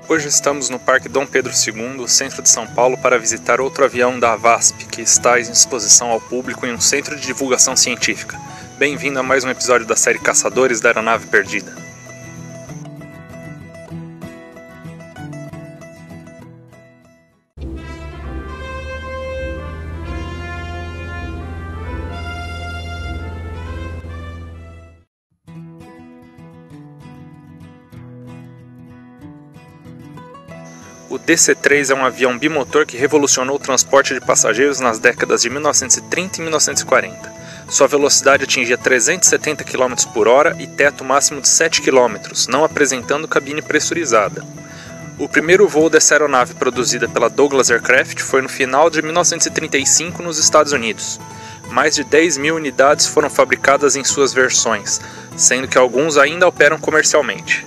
Hoje estamos no Parque Dom Pedro II, centro de São Paulo, para visitar outro avião da VASP, que está em exposição ao público em um centro de divulgação científica. Bem-vindo a mais um episódio da série Caçadores da Aeronave Perdida. O DC-3 é um avião bimotor que revolucionou o transporte de passageiros nas décadas de 1930 e 1940. Sua velocidade atingia 370 km por hora e teto máximo de 7 km, não apresentando cabine pressurizada. O primeiro voo dessa aeronave produzida pela Douglas Aircraft foi no final de 1935 nos Estados Unidos. Mais de 10 mil unidades foram fabricadas em suas versões, sendo que alguns ainda operam comercialmente.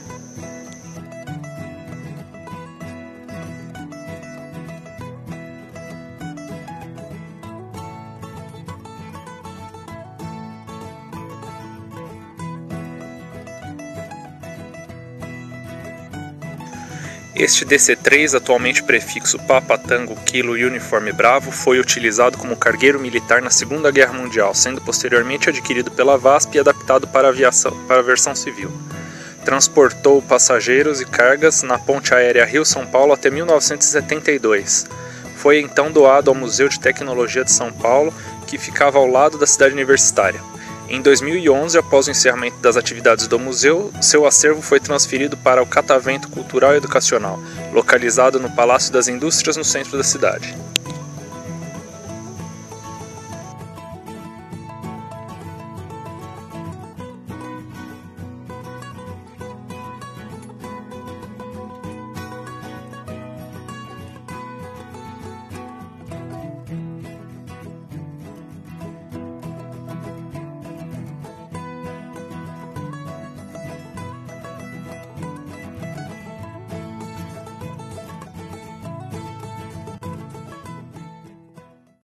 Este DC-3, atualmente prefixo Papa Tango Kilo Uniforme Bravo, foi utilizado como cargueiro militar na Segunda Guerra Mundial, sendo posteriormente adquirido pela VASP e adaptado para a versão civil. Transportou passageiros e cargas na ponte aérea Rio-São Paulo até 1972. Foi então doado ao Museu de Tecnologia de São Paulo, que ficava ao lado da cidade universitária. Em 2011, após o encerramento das atividades do museu, seu acervo foi transferido para o Catavento Cultural e Educacional, localizado no Palácio das Indústrias, no centro da cidade.